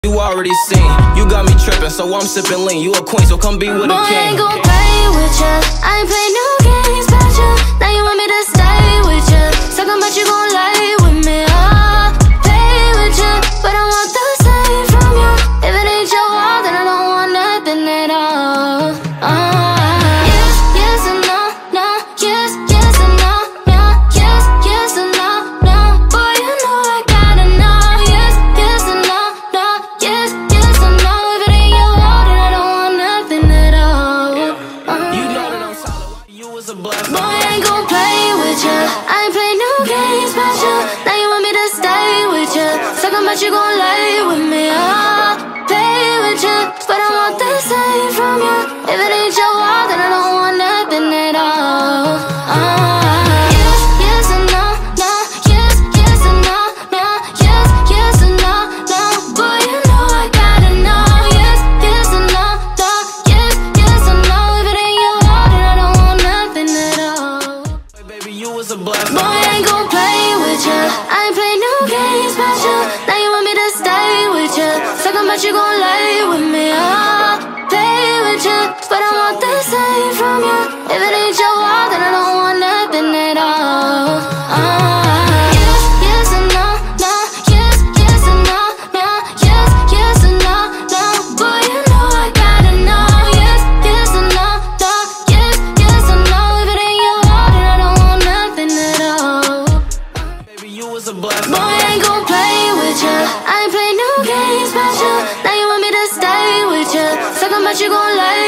You already seen, you got me tripping, so I'm sipping lean. You a queen, so come be with a king. Boy, I ain't gon' play with ya. I ain't play no games about ya. Now you want me to stay with ya. Talking about you gon' lay with me. Play with ya, but I want the same from you. If it ain't your wall, then I don't want nothing at all. Yes, yes and no, no. Yes, yes and no, no. Yes, yes and no, no. Boy, you know I gotta know. Yes, yes and no, no. Yes, yes and no. If it ain't your wall, then I don't want nothing at all. You know that I'm solid, you was a blessing. Boy, I ain't gon' play with ya. I ain't play no games about ya. Now you want me to stay with ya. Talking about you gon' lay with me. Play with ya, but I want the same from you. If it ain't your wall, then I don't want nothing at all. Yes, yes and no, no. Yes, yes and no, no. Yes, yes and no, no. Boy, you know I gotta know. Yes, yes and no, no. Yes, yes and no. If it ain't your wall, then I don't want nothing at all. Baby, you was a blessing. Boy, I ain't gon' play with ya. I ain't play no games about ya. Now you want me to stay with ya. Talking about you gon' lay with me. Play with ya, but I want the same from you. If it ain't your wall, then I don't want nothing at all. Yes, yes and no, no. Yes, yes and no, no. Yes, yes and no, no. Boy, you know I gotta know. Yes, yes and no, no. Yes, yes and no. If it ain't your wall, then I don't want nothing at all. Baby, you was a blessing. Boy, I ain't gon' play with ya. I ain't play no games about ya. Now you want me to stay with ya. Talking about you gon' lay